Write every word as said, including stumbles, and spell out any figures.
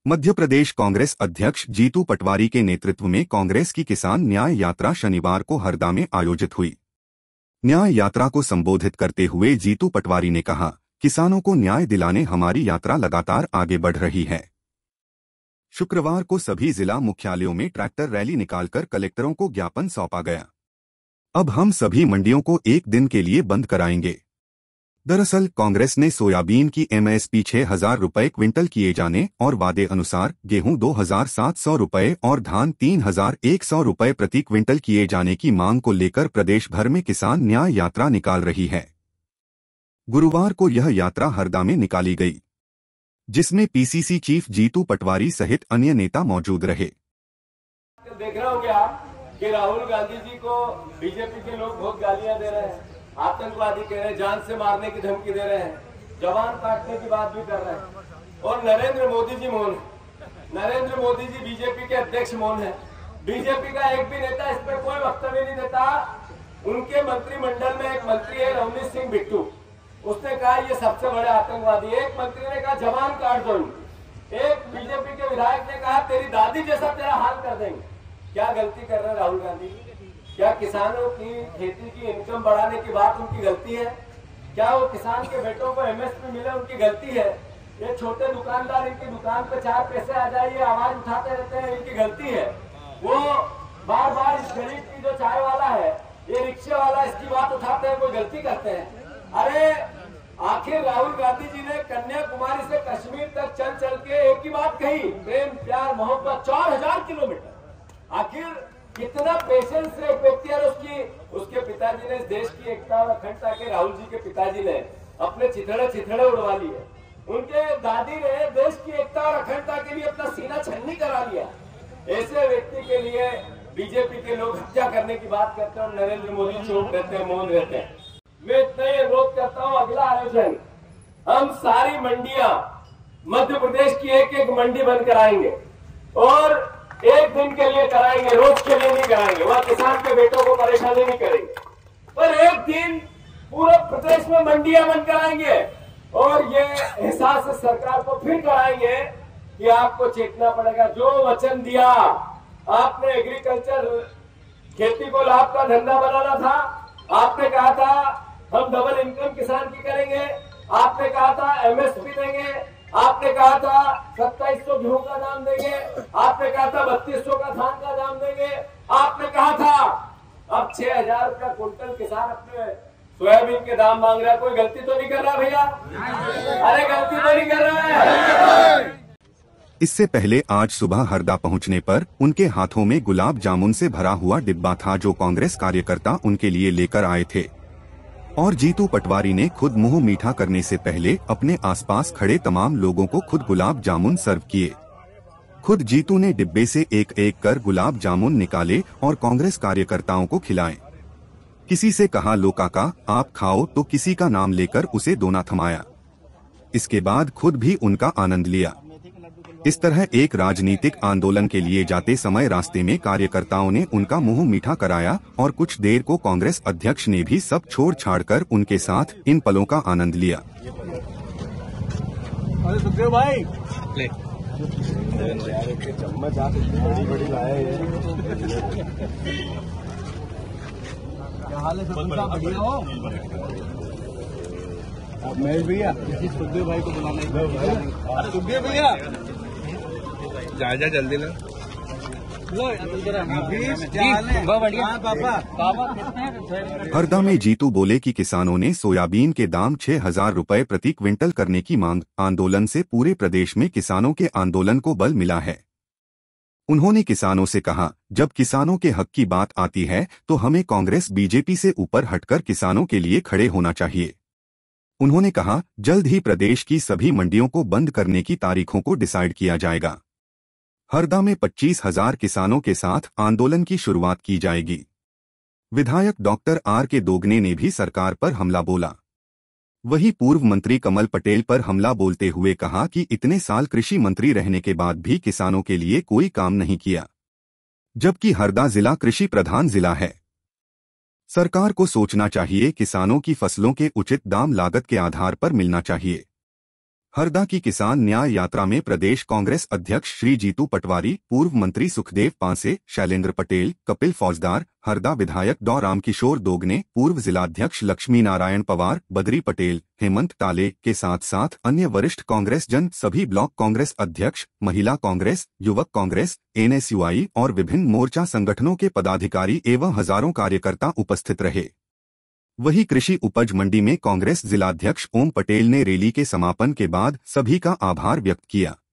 मध्य प्रदेश कांग्रेस अध्यक्ष जीतू पटवारी के नेतृत्व में कांग्रेस की किसान न्याय यात्रा शनिवार को हरदा में आयोजित हुई। न्याय यात्रा को संबोधित करते हुए जीतू पटवारी ने कहा, किसानों को न्याय दिलाने हमारी यात्रा लगातार आगे बढ़ रही है। शुक्रवार को सभी जिला मुख्यालयों में ट्रैक्टर रैली निकालकर कलेक्टरों को ज्ञापन सौंपा गया। अब हम सभी मंडियों को एक दिन के लिए बंद कराएंगे। दरअसल कांग्रेस ने सोयाबीन की एमएसपी छह हजार रुपए क्विंटल किए जाने और वादे अनुसार गेहूं दो हजार सात सौ रुपए और धान तीन हजार एक सौ रुपए प्रति क्विंटल किए जाने की मांग को लेकर प्रदेश भर में किसान न्याय यात्रा निकाल रही है। गुरुवार को यह यात्रा हरदा में निकाली गई, जिसमें पीसीसी चीफ जीतू पटवारी सहित अन्य नेता मौजूद रहे। देख रहे होंगे आप कि राहुल गांधी जी को बीजेपी के लोग बहुत गालियां दे रहे हैं, आतंकवादी कह रहे हैं, जान से मारने की धमकी दे रहे हैं, जवान काटने की बात भी कर रहे हैं। और नरेंद्र मोदी जी मौन है। नरेंद्र मोदी जी बीजेपी के अध्यक्ष मौन है। बीजेपी का एक भी नेता इस पर कोई वक्तव्य नहीं देता। उनके मंत्रिमंडल में एक मंत्री है रवनीत सिंह बिट्टू, उसने कहा ये सबसे बड़े आतंकवादी। एक मंत्री ने कहा जवान काट दो। एक बीजेपी के विधायक ने कहा तेरी दादी जैसा तेरा हाल कर देंगे। क्या गलती कर रहे हैं राहुल गांधी? क्या किसानों की खेती की इनकम बढ़ाने की बात उनकी गलती है? क्या वो किसान के बेटों को एमएसपी मिले उनकी गलती है? ये छोटे दुकानदार इनकी दुकान पे चार पैसे आ जाए ये आवाज उठाते रहते हैं, इनकी गलती है। वो बार बार इस गरीब की जो चाय वाला है, ये रिक्शे वाला, इसकी बात उठाते हैं, कोई गलती करते हैं। अरे आखिर राहुल गांधी जी ने कन्याकुमारी से कश्मीर तक चल चल के एक ही बात कही, प्रेम प्यार मोहब्बत, चार हजार किलोमीटर। आखिर कितना पेशेंस से एक व्यक्ति है। उसकी उसके पिताजी ने इस देश की एकता और अखंडता के, राहुल जी के पिताजी ने अपने चिथड़े चिथड़े उड़वा लिए। उनके दादी ने देश की एकता और अखंडता के लिए अपना सीना छन्नी करा लिया। ऐसे व्यक्ति के लिए बीजेपी के लोग हत्या करने की बात करते हैं और नरेंद्र मोदी चुप रहते हैं, मौन रहते हैं। मैं इतना ही अनुरोध करता हूँ, अगला आयोजन हम सारी मंडियां मध्य प्रदेश की एक एक मंडी बंद कराएंगे और एक दिन के लिए कराएंगे, रोज के लिए नहीं कराएंगे। वह किसान के बेटों को परेशानी नहीं करेंगे, पर एक दिन पूरे प्रदेश में मंडियां बंद कराएंगे और ये एहसास सरकार को फिर कराएंगे कि आपको चेतना पड़ेगा। जो वचन दिया आपने, एग्रीकल्चर खेती को लाभ का धंधा बनाना था, आपने कहा था हम डबल इनकम किसान की करेंगे, आपने कहा था एमएसपी देंगे, आपने कहा था सत्ताईस सौ गेहूं का दाम देंगे, आपने कहा था बत्तीस सौ का धान का दाम देंगे, आपने कहा था अब छह हजार रुपया कुंटल किसान अपने सोयाबीन के दाम मांग रहा है। कोई गलती तो नहीं कर रहा भैया? अरे गलती तो नहीं कर रहा है? इससे पहले आज सुबह हरदा पहुंचने पर उनके हाथों में गुलाब जामुन से भरा हुआ डिब्बा था, जो कांग्रेस कार्यकर्ता उनके लिए लेकर आए थे। और जीतू पटवारी ने खुद मुंह मीठा करने से पहले अपने आसपास खड़े तमाम लोगों को खुद गुलाब जामुन सर्व किए। खुद जीतू ने डिब्बे से एक एक कर गुलाब जामुन निकाले और कांग्रेस कार्यकर्ताओं को खिलाए। किसी से कहा लो काका आप खाओ, तो किसी का नाम लेकर उसे दोना थमाया। इसके बाद खुद भी उनका आनंद लिया। इस तरह एक राजनीतिक आंदोलन के लिए जाते समय रास्ते में कार्यकर्ताओं ने उनका मुंह मीठा कराया और कुछ देर को कांग्रेस अध्यक्ष ने भी सब छोड़ छाड़कर उनके साथ इन पलों का आनंद लिया। अरे सुखदेव भाई, चम्मच आप इतनी बड़ी बड़ी लाए हैं। क्या हाल है? सब बढ़िया हो? महेश भैया, सुखदेव भाई को बुलाना। सुखदेव भैया जा जा जल्दी ना। हरदा में जीतू बोले कि किसानों ने सोयाबीन के दाम छह हजार रुपए प्रति क्विंटल करने की मांग आंदोलन से पूरे प्रदेश में किसानों के आंदोलन को बल मिला है। उन्होंने किसानों से कहा, जब किसानों के हक की बात आती है तो हमें कांग्रेस बीजेपी से ऊपर हटकर किसानों के लिए खड़े होना चाहिए। उन्होंने कहा, जल्द ही प्रदेश की सभी मंडियों को बंद करने की तारीखों को डिसाइड किया जाएगा। हरदा में पच्चीस हजार किसानों के साथ आंदोलन की शुरुआत की जाएगी। विधायक डॉक्टर आर के दोगने ने भी सरकार पर हमला बोला। वहीं पूर्व मंत्री कमल पटेल पर हमला बोलते हुए कहा कि इतने साल कृषि मंत्री रहने के बाद भी किसानों के लिए कोई काम नहीं किया, जबकि हरदा जिला कृषि प्रधान जिला है। सरकार को सोचना चाहिए, किसानों की फसलों के उचित दाम लागत के आधार पर मिलना चाहिए। हरदा की किसान न्याय यात्रा में प्रदेश कांग्रेस अध्यक्ष श्री जीतू पटवारी, पूर्व मंत्री सुखदेव पांसे, शैलेंद्र पटेल, कपिल फौजदार, हरदा विधायक डॉ रामकिशोर दोगने, पूर्व जिलाध्यक्ष लक्ष्मी नारायण पवार, बद्री पटेल, हेमंत ताले के साथ साथ अन्य वरिष्ठ कांग्रेस जन, सभी ब्लॉक कांग्रेस अध्यक्ष, महिला कांग्रेस, युवक Congress, N S U I और विभिन्न मोर्चा संगठनों के पदाधिकारी एवं हजारों कार्यकर्ता उपस्थित रहे। वहीं कृषि उपज मंडी में कांग्रेस जिलाध्यक्ष ओम पटेल ने रैली के समापन के बाद सभी का आभार व्यक्त किया।